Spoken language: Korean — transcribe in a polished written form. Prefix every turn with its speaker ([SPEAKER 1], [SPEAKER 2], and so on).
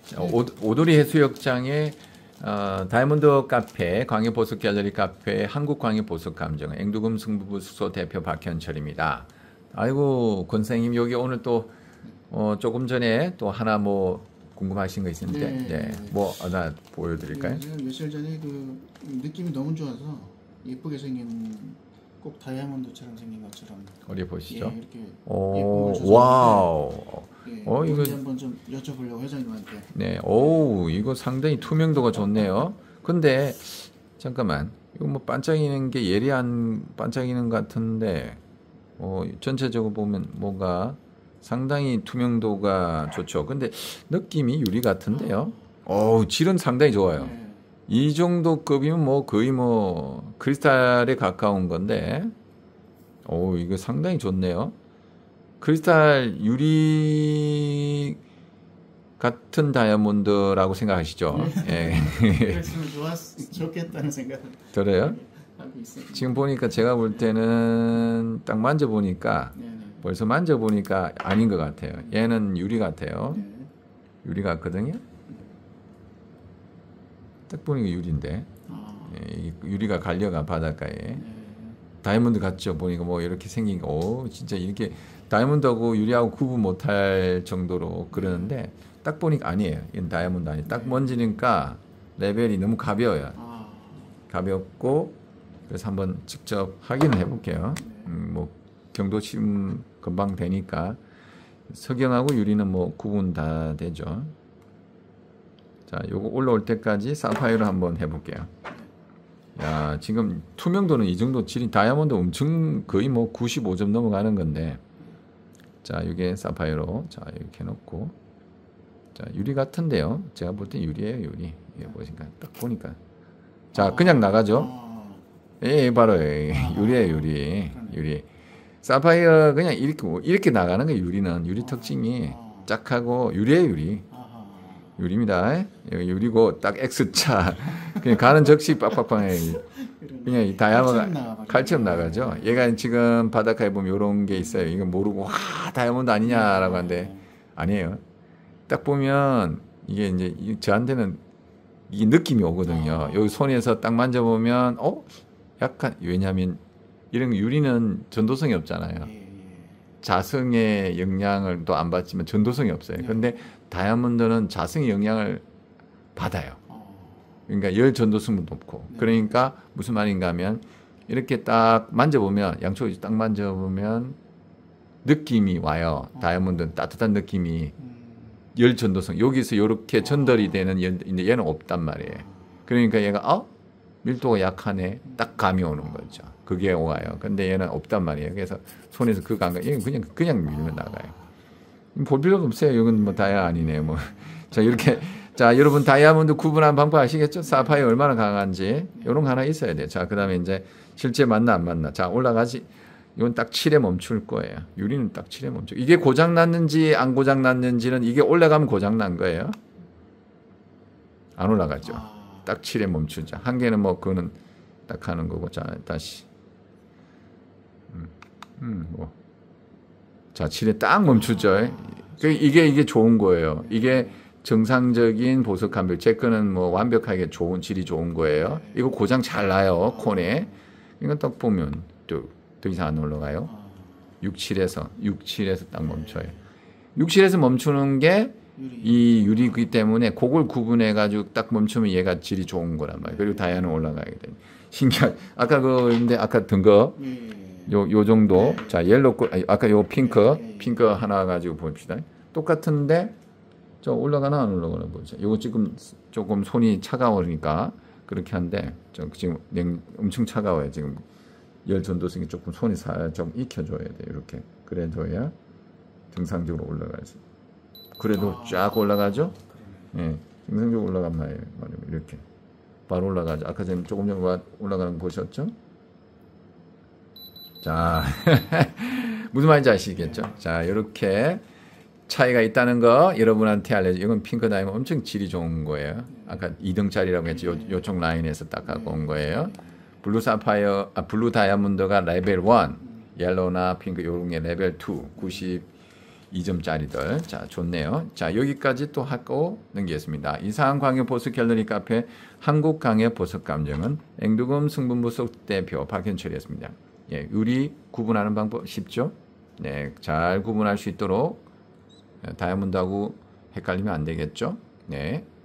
[SPEAKER 1] 오도리 해수욕장에 다이아몬드 카페, 광해보석 갤러리 카페, 한국광해보석감정, 앵두금 승부부 숙소 대표 박현철입니다. 아이고 권생님 여기 오늘 또 조금 전에 또 하나 뭐 궁금하신 거 있는데, 네. 뭐 하나 보여드릴까요?
[SPEAKER 2] 네, 며칠 전에 그 느낌이 너무 좋아서 예쁘게 생긴 꼭 다이아몬드처럼 생긴 것처럼
[SPEAKER 1] 어디 보시죠?
[SPEAKER 2] 예, 이렇게
[SPEAKER 1] 오, 와우.
[SPEAKER 2] 예,
[SPEAKER 1] 이거
[SPEAKER 2] 한번 좀 여쭤보려고 회장님한테.
[SPEAKER 1] 네, 오, 이거 상당히 투명도가 좋네요. 근데 잠깐만, 이거 뭐 반짝이는 게 예리한 반짝이는 것 같은데, 전체적으로 보면 뭔가 상당히 투명도가 좋죠. 근데 느낌이 유리 같은데요. 질은 상당히 좋아요.
[SPEAKER 2] 네.
[SPEAKER 1] 이 정도 급이면 뭐 거의 뭐 크리스탈에 가까운 건데, 이거 상당히 좋네요. 크리스탈 유리 같은 다이아몬드라고 생각하시죠? 예.
[SPEAKER 2] 그랬으면 좋겠다는 생각을
[SPEAKER 1] 그래요?
[SPEAKER 2] 하고 있어요.
[SPEAKER 1] 지금 보니까 제가 볼 때는 딱 만져보니까
[SPEAKER 2] 네네.
[SPEAKER 1] 벌써 만져보니까 아닌 것 같아요. 얘는 유리 같아요.
[SPEAKER 2] 네.
[SPEAKER 1] 유리 같거든요. 딱 보니까 유리인데, 이 유리가 갈려가 바닷가에.
[SPEAKER 2] 네.
[SPEAKER 1] 다이아몬드 같죠? 보니까 뭐 이렇게 생긴 거, 진짜 이렇게 다이아몬드하고 유리하고 구분 못할 정도로 그러는데 딱 보니까 아니에요. 이건 다이아몬드 아니에요. 딱 만지니까 레벨이 너무 가벼워요. 가볍고, 그래서 한번 직접 확인을 해볼게요. 뭐 경도심 금방 되니까. 석영하고 유리는 뭐 구분 다 되죠. 자, 요거 올라올 때까지 사파이어로 한번 해볼게요. 야, 지금 투명도는 이 정도 질이 다이아몬드 엄청 거의 뭐 95점 넘어가는 건데, 자, 이게 사파이어로 자 이렇게 놓고, 자 유리 같은데요. 제가 볼 때 유리예요, 유리. 이게 보니까 딱 보니까, 자 그냥 나가죠. 예, 바로 유리예요, 유리. 유리. 사파이어 그냥 이렇게 나가는 게 유리는 유리 특징이 짝하고 유리예요, 유리. 유리입니다. 유리고 딱 X자 그냥 가는 적시 빡빡빡 그냥 이 다이아몬드 칼처럼 나가죠. 얘가 지금 바닷가에 보면 이런 게 있어요. 이거 모르고 와 다이아몬드 아니냐라고 하는데 아니에요. 딱 보면 이게 이제 저한테는 이 느낌이 오거든요. 여기 손에서 딱 만져보면 약간 왜냐하면 이런 유리는 전도성이 없잖아요. 자성의 영향을 또 안 받지만 전도성이 없어요. 근데 다이아몬드는 자성의 영향을 받아요. 그러니까 열 전도성도 높고. 그러니까 무슨 말인가 하면 이렇게 딱 만져보면 양쪽에 딱 만져보면 느낌이 와요. 다이아몬드는 따뜻한 느낌이 열 전도성. 여기서 이렇게 전달이 되는 얘는 없단 말이에요. 그러니까 얘가 밀도가 약하네. 딱 감이 오는 거죠. 그게 와요. 근데 얘는 없단 말이에요. 그래서 손에서 그 감각, 얘는 그냥 밀면 나가요. 볼 필요가 없어요. 이건 뭐 다이아 아니네요. 뭐. 자, 이렇게. 자, 여러분 다이아몬드 구분하는 방법 아시겠죠? 사파이어 얼마나 강한지. 이런 거 하나 있어야 돼요. 자, 그 다음에 이제 실제 맞나 안 맞나. 자, 올라가지. 이건 딱 7에 멈출 거예요. 유리는 딱 7에 멈춰. 이게 고장 났는지 안 고장 났는지는 이게 올라가면 고장 난 거예요. 안 올라가죠. 딱 7에 멈추자. 한 개는 뭐 그거는 딱 하는 거고. 자, 다시. 뭐. 자, 7에 딱 멈추죠. 이게 좋은 거예요. 이게 정상적인 보석 감별. 제 거는 뭐 완벽하게 좋은 질이 좋은 거예요. 이거 고장 잘 나요. 콘에. 이건 딱 보면 더 이상 안 올라가요. 6, 7에서 딱 멈춰요. 6, 7에서 멈추는 게 이 유리이기 때문에 그걸 구분해 가지고 딱 멈추면 얘가 질이 좋은 거란 말이에요. 그리고 다이아는 올라가게 돼요. 신기한. 아까 근데 아까 든 거. 요 정도. 자, 옐로우 아까 요 핑크 하나 가지고 봅시다. 똑같은데 저 올라가나 안 올라가나 보죠. 요거 지금 조금 손이 차가우니까 그렇게 한데 저 지금 엄청 차가워요. 지금 열 전도성이 조금 손이 좀 익혀줘야 돼. 이렇게 그래줘야 정상적으로 올라가지. 그래도 쫙 올라가죠. 예, 정상적으로 올라간 말이에요. 이렇게 바로 올라가죠. 아까 전에 조금 전에 올라가는 거 보셨죠? 자, 무슨 말인지 아시겠죠? 자, 이렇게 차이가 있다는 거 여러분한테 알려줘. 이건 핑크 다이아몬드 엄청 질이 좋은 거예요. 아까 2등짜리라고 했지. 요쪽 라인에서 딱 갖고 온 거예요. 블루 다이아몬드가 레벨 1, 옐로우나 핑크 요런 게 레벨 2, 90 2점짜리들. 자, 좋네요. 자, 여기까지 또 하고 넘기겠습니다. 이상광역 보석 갤러리 카페 한국광역 보석 감정은 앵두금 승분보석 대표 박현철이었습니다. 예, 유리 구분하는 방법 쉽죠? 네, 잘 구분할 수 있도록 다이아몬드하고 헷갈리면 안 되겠죠? 네.